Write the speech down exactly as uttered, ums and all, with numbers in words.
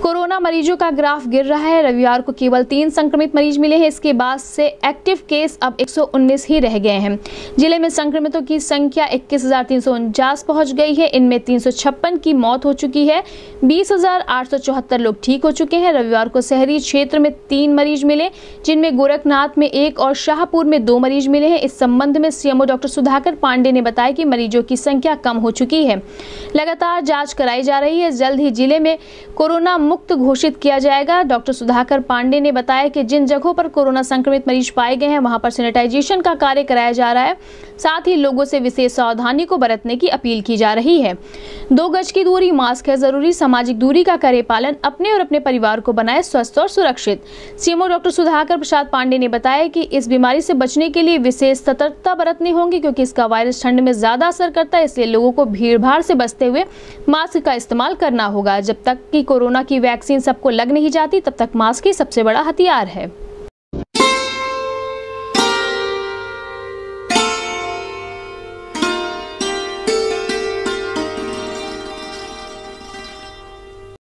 Corona मरीजों का graph गिर रहा है। रविवार को केवल तीन संक्रमित मरीज मिले हैं। इसके बाद से एक्टिव केस अब एक सौ उन्नीस ही रह गए हैं। जिले में संक्रमितों की संख्या इक्कीस हजार तीन सौ उनचास पहुंच गई है। इनमें तीन सौ छप्पन की मौत हो चुकी है। बीस हजार आठ सौ चौहत्तर लोग ठीक हो चुके हैं। रविवार को शहरी क्षेत्र में तीन मरीज मिले, जिनमें गोरखनाथ में एक और शाहपुर में दो मरीज मिले हैं। इस संबंध में सीएमओ डॉक्टर सुधाकर पांडे ने बताया कि मरीजों की संख्या कम हो चुकी है। लगातार जांच कराई जा रही है। जल्द ही जिले में कोरोना मुक्त घोषित किया जाएगा। डॉक्टर सुधाकर पांडे ने बताया कि जिन जगहों पर कोरोना संक्रमित मरीज पाए गए हैं वहां पर सैनिटाइजेशन का कार्य कराया जा रहा है। साथ ही लोगों से विशेष सावधानी को बरतने की अपील की जा रही है। दो गज की दूरी, मास्क है जरूरी, सामाजिक दूरी का करें पालन, अपने और अपने परिवार को बनाए स्वस्थ और सुरक्षित। सीएमओ डॉक्टर सुधाकर प्रसाद पांडे ने बताया कि इस बीमारी से बचने के लिए विशेष सतर्कता बरतनी होगी, क्योंकि इसका वायरस ठंड में ज्यादा असर करता है। इसलिए लोगों को भीड़ भाड़ से बचते हुए मास्क का इस्तेमाल करना होगा। जब तक कि कोरोना की वैक्सीन सबको लग नहीं जाती, तब तक मास्क ही सबसे बड़ा हथियार है।